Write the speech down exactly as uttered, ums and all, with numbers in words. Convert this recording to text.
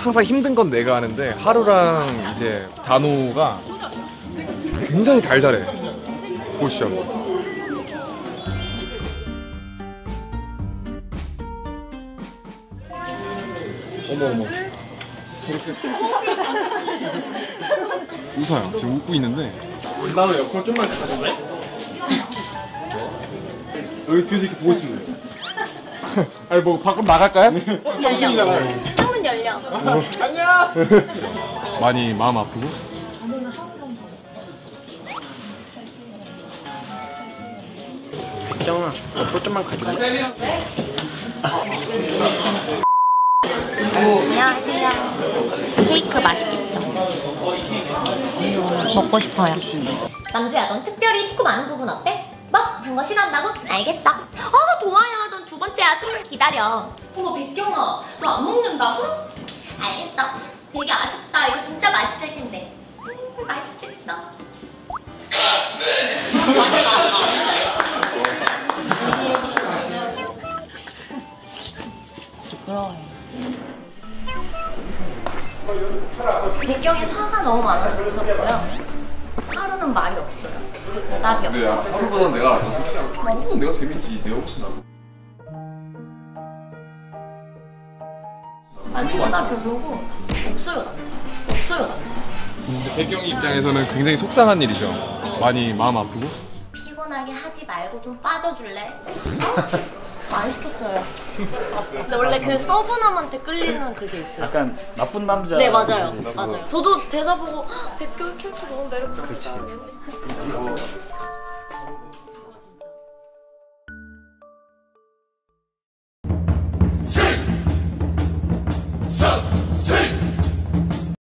항상 힘든 건 내가 하는데 하루랑 이제 단호가 굉장히 달달해. 보시죠. 어머 어머. 저렇게 웃어요. 지금 웃고 있는데. 나는 에어컨 좀만 가져갈래? 여기 뒤에서 이렇게 보고 있으면 돼. 아니 뭐 밖으로 나갈까요? 성진이잖아요. 창문 열려. 안녕. 많이 마음 아프고. 정아, 에어컨 좀만 가져갈래? 안녕하세요. 케이크 맛있겠죠? 먹고 싶어요. 남주야, 넌 특별히 초코 많은 부분 어때? 뭐? 단 거 싫어한다고? 알겠어. 아, 나 도와야. 넌 두 번째야. 좀만 기다려. 어머, 백경아. 너 안 먹는다고? 알겠어. 되게 아쉽다. 이거 진짜 맛있을 텐데. 음, 맛있겠다. 부끄러워요. 백경이 화가 너무 많아서 무섭고요. 하루는 말이 없어요. 대답이 없어요. 근데 하루보다 내가 혹시 하루는 내가 재밌지. 내가 혹시 나고. 아니, 나 별로고 없어요, 남자. 없어요, 남자. 근데 백경이 입장에서는 굉장히 속상한 일이죠. 많이 마음 아프고. 피곤하게 하지 말고 좀 빠져줄래? 안 시켰어요. 근데 원래 그 서브남한테 끌리는 그게 있어요. 약간 나쁜 남자. 네, 맞아요. 맞아요. 저도 대사 보고 백경 캐릭터 너무 매력적이다. 그렇지.